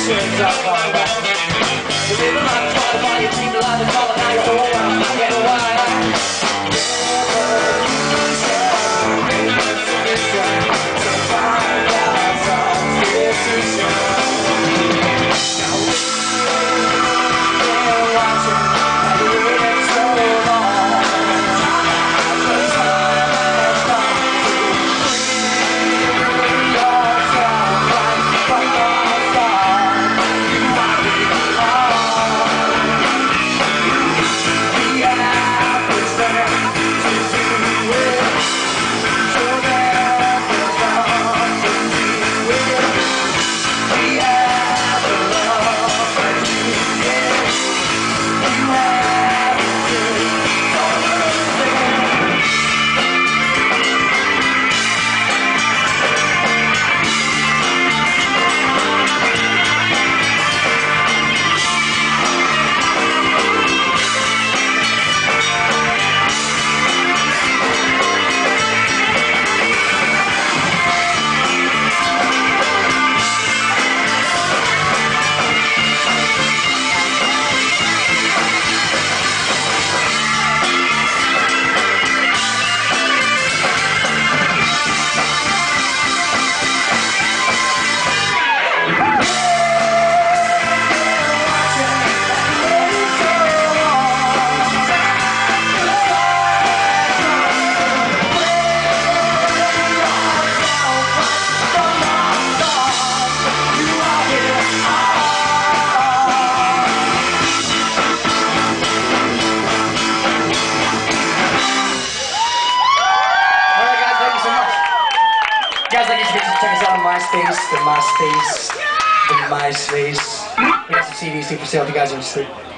T-shirts up all right. You live a life, try to buy your dream, the life is all now you're all around, I get away. Guys, like you should check us out on MySpace, the MySpace. We got some CDs for sale if you guys are interested.